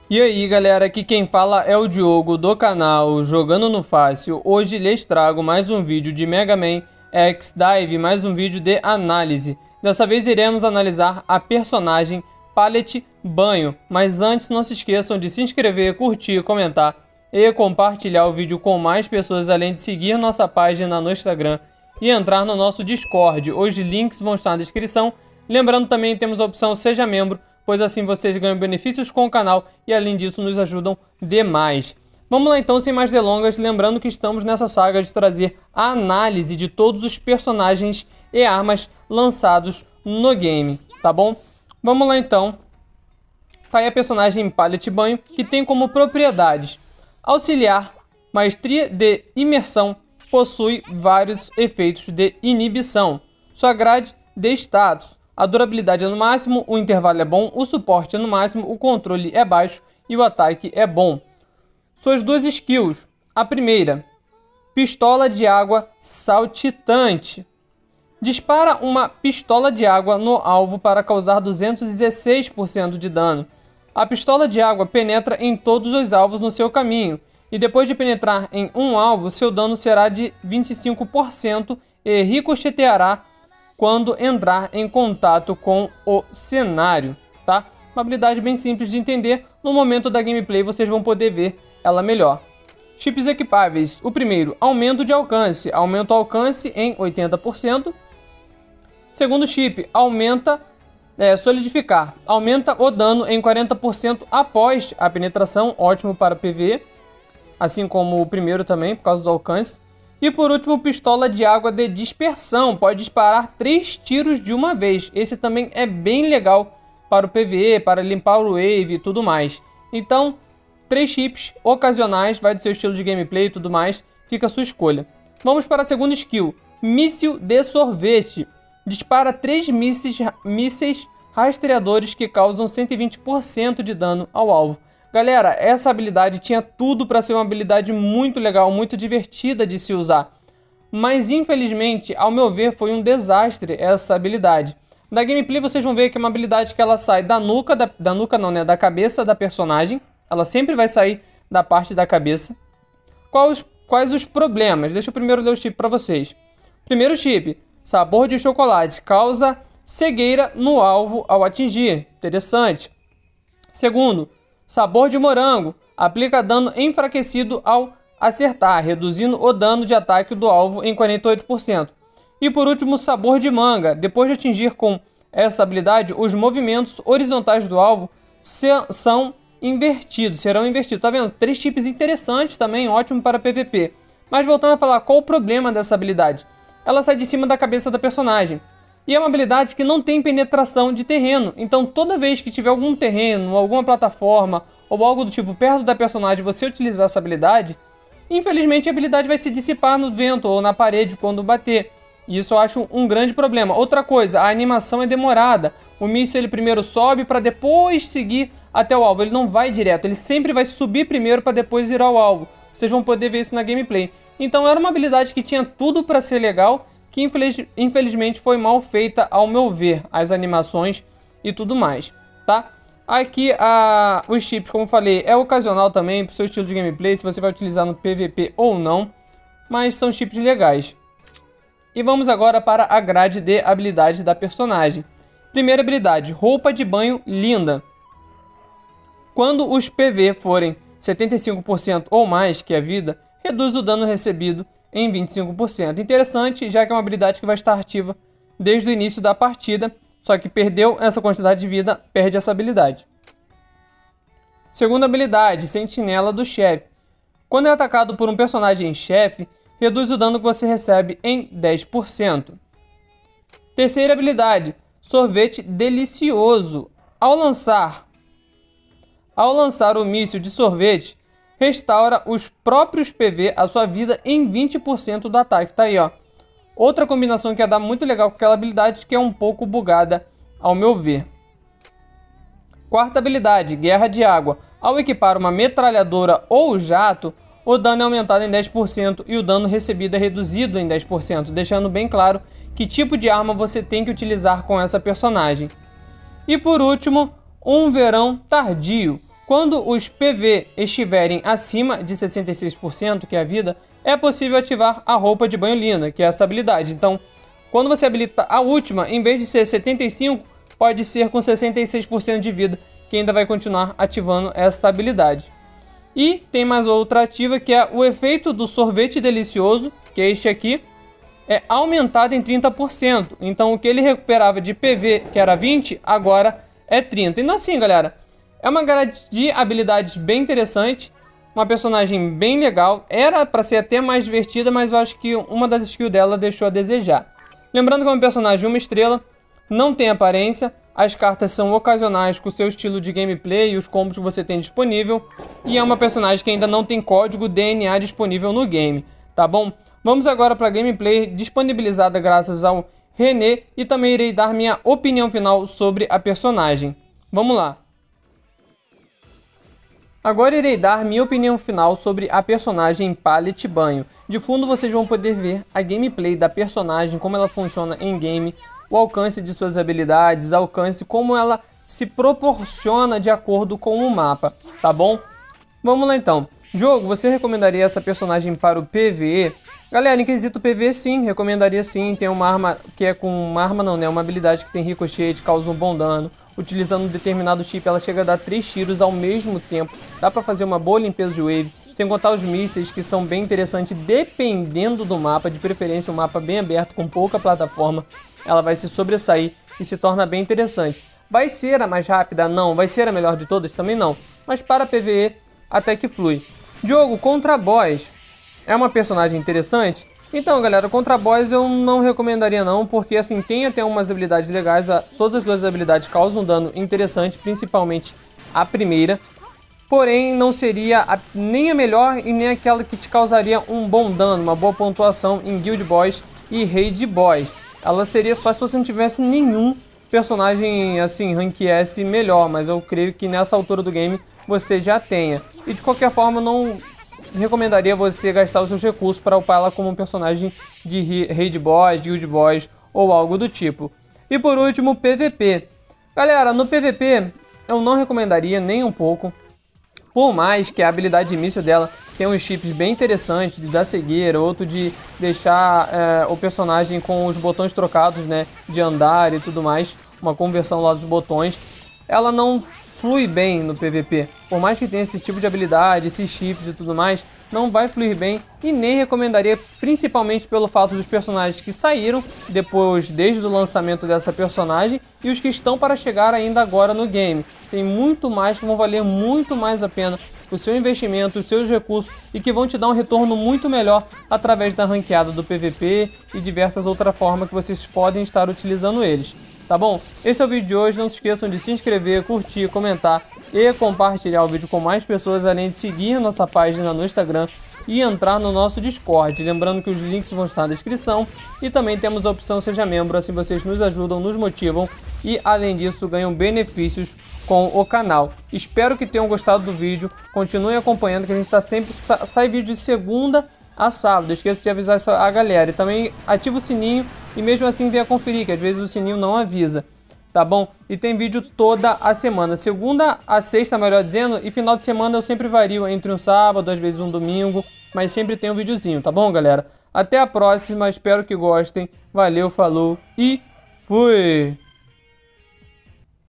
E aí galera, aqui quem fala é o Diogo do canal Jogando no Fácil. Hoje lhes trago mais um vídeo de Mega Man X Dive, mais um vídeo de análise. Dessa vez iremos analisar a personagem Pallet Banho, mas antes não se esqueçam de se inscrever, curtir, comentar e compartilhar o vídeo com mais pessoas, além de seguir nossa página no Instagram e entrar no nosso Discord. Os links vão estar na descrição. Lembrando também temos a opção Seja Membro, pois assim vocês ganham benefícios com o canal e além disso nos ajudam demais. Vamos lá então, sem mais delongas, lembrando que estamos nessa saga de trazer a análise de todos os personagens e armas lançados no game, tá bom? Vamos lá então. Tá aí a personagem Pallet Banho, que tem como propriedades auxiliar, maestria de imersão, possui vários efeitos de inibição, sua grade de status. A durabilidade é no máximo, o intervalo é bom, o suporte é no máximo, o controle é baixo e o ataque é bom. Suas duas skills. A primeira, pistola de água saltitante. Dispara uma pistola de água no alvo para causar 216% de dano. A pistola de água penetra em todos os alvos no seu caminho, e depois de penetrar em um alvo, seu dano será de 25% e ricocheteará quando entrar em contato com o cenário, tá? Uma habilidade bem simples de entender. No momento da gameplay vocês vão poder ver ela melhor. Chips equipáveis. O primeiro, aumento de alcance. Aumenta o alcance em 80%. Segundo chip, solidificar. Aumenta o dano em 40% após a penetração. Ótimo para PvE. Assim como o primeiro também, por causa do alcance. E por último, pistola de água de dispersão. Pode disparar 3 tiros de uma vez. Esse também é bem legal para o PvE, para limpar o wave e tudo mais. Então, 3 chips ocasionais, vai do seu estilo de gameplay e tudo mais. Fica a sua escolha. Vamos para a segunda skill. Míssil de sorvete. Dispara 3 mísseis rastreadores que causam 120% de dano ao alvo. Galera, essa habilidade tinha tudo para ser uma habilidade muito legal, muito divertida de se usar. Mas infelizmente, ao meu ver, foi um desastre essa habilidade. Na gameplay vocês vão ver que é uma habilidade que ela sai da nuca, da cabeça da personagem. Ela sempre vai sair da parte da cabeça. Quais os problemas? Deixa eu primeiro ler o chip para vocês. Primeiro chip, sabor de chocolate, causa cegueira no alvo ao atingir. Interessante. Segundo, sabor de morango, aplica dano enfraquecido ao acertar, reduzindo o dano de ataque do alvo em 48%. E por último, sabor de manga. Depois de atingir com essa habilidade, os movimentos horizontais do alvo serão invertidos. Tá vendo? 3 chips interessantes também, ótimo para PVP. Mas voltando a falar, qual o problema dessa habilidade? Ela sai de cima da cabeça da personagem. E é uma habilidade que não tem penetração de terreno. Então toda vez que tiver algum terreno, alguma plataforma ou algo do tipo perto da personagem, você utilizar essa habilidade, infelizmente a habilidade vai se dissipar no vento ou na parede quando bater. E isso eu acho um grande problema. Outra coisa, a animação é demorada. O míssil ele primeiro sobe para depois seguir até o alvo. Ele não vai direto, ele sempre vai subir primeiro para depois ir ao alvo. Vocês vão poder ver isso na gameplay. Então era uma habilidade que tinha tudo para ser legal, que infelizmente foi mal feita ao meu ver, as animações e tudo mais, tá? Aqui os chips, como falei, é ocasional também, pro seu estilo de gameplay, se você vai utilizar no PVP ou não, mas são chips legais. E vamos agora para a grade de habilidades da personagem. Primeira habilidade, roupa de banho linda. Quando os PV forem 75% ou mais que a vida, reduz o dano recebido em 25%. Interessante, já que é uma habilidade que vai estar ativa desde o início da partida, só que perdeu essa quantidade de vida, perde essa habilidade. Segunda habilidade, Sentinela do Chefe. Quando é atacado por um personagem chefe, reduz o dano que você recebe em 10%. Terceira habilidade, Sorvete Delicioso. Ao lançar o míssil de sorvete, restaura os próprios PV a sua vida em 20% do ataque. Tá aí, ó. Outra combinação que ia dar muito legal com aquela habilidade, que é um pouco bugada, ao meu ver. Quarta habilidade, Guerra de Água. Ao equipar uma metralhadora ou jato, o dano é aumentado em 10% e o dano recebido é reduzido em 10%, deixando bem claro que tipo de arma você tem que utilizar com essa personagem. E por último, um verão tardio. Quando os PV estiverem acima de 66%, que é a vida, é possível ativar a roupa de banho Lina, que é essa habilidade. Então, quando você habilita a última, em vez de ser 75%, pode ser com 66% de vida, que ainda vai continuar ativando essa habilidade. E tem mais outra ativa, que é o efeito do sorvete delicioso, que é este aqui, é aumentado em 30%. Então o que ele recuperava de PV, que era 20, agora é 30. Então assim, galera, é uma grade de habilidades bem interessante, uma personagem bem legal. Era para ser até mais divertida, mas eu acho que uma das skills dela deixou a desejar. Lembrando que é um personagem 1 estrela, não tem aparência, as cartas são ocasionais com o seu estilo de gameplay e os combos que você tem disponível, e é uma personagem que ainda não tem código DNA disponível no game, tá bom? Vamos agora para a gameplay disponibilizada graças ao René e também irei dar minha opinião final sobre a personagem. Vamos lá! Agora irei dar minha opinião final sobre a personagem Pallet Banho. De fundo vocês vão poder ver a gameplay da personagem, como ela funciona em game, o alcance de suas habilidades, como ela se proporciona de acordo com o mapa, tá bom? Vamos lá então. Jogo, você recomendaria essa personagem para o PvE? Galera, em quesito PvE sim, recomendaria sim. Tem uma arma que é com uma arma não, né? Uma habilidade que tem ricochete, causa um bom dano. Utilizando um determinado chip, ela chega a dar 3 tiros ao mesmo tempo. Dá pra fazer uma boa limpeza de wave. Sem contar os mísseis, que são bem interessantes dependendo do mapa. De preferência um mapa bem aberto, com pouca plataforma. Ela vai se sobressair e se torna bem interessante. Vai ser a mais rápida? Não. Vai ser a melhor de todas? Também não. Mas para PvE, até que flui. Jogo contra boss. É uma personagem interessante? Então, galera, contra boss eu não recomendaria não, porque assim, tem até umas habilidades legais. Todas as duas habilidades causam dano interessante, principalmente a primeira. Porém, não seria nem a melhor e nem aquela que te causaria um bom dano, uma boa pontuação em Guild Boss e Raid Boss. Ela seria só se você não tivesse nenhum personagem assim, Rank S melhor, mas eu creio que nessa altura do game você já tenha. E de qualquer forma, eu não recomendaria você gastar os seus recursos para upar ela como um personagem de Raid Boss, Guild Boss ou algo do tipo. E por último, PVP. Galera, no PVP eu não recomendaria nem um pouco. Por mais que a habilidade de míssil dela tem uns chips bem interessantes, de dar cegueira, outro de deixar o personagem com os botões trocados, né, de andar e tudo mais, uma conversão lá dos botões, ela não flui bem no PVP. Por mais que tenha esse tipo de habilidade, esses chips e tudo mais, não vai fluir bem e nem recomendaria, principalmente pelo fato dos personagens que saíram depois, desde o lançamento dessa personagem, e os que estão para chegar ainda agora no game. Tem muito mais que vão valer muito mais a pena o seu investimento, os seus recursos e que vão te dar um retorno muito melhor através da ranqueada do PVP e diversas outras formas que vocês podem estar utilizando eles. Tá bom? Esse é o vídeo de hoje, não se esqueçam de se inscrever, curtir, comentar e compartilhar o vídeo com mais pessoas, além de seguir a nossa página no Instagram e entrar no nosso Discord. Lembrando que os links vão estar na descrição e também temos a opção Seja Membro, assim vocês nos ajudam, nos motivam e além disso ganham benefícios com o canal. Espero que tenham gostado do vídeo, continuem acompanhando que a gente está sempre, sai vídeo de segunda a sábado, esqueça de avisar a galera e também ativa o sininho e mesmo assim venha conferir, que às vezes o sininho não avisa, tá bom? E tem vídeo toda a semana, segunda a sexta, melhor dizendo, e final de semana eu sempre vario entre um sábado, às vezes um domingo, mas sempre tem um videozinho, tá bom, galera? Até a próxima, espero que gostem, valeu, falou e fui!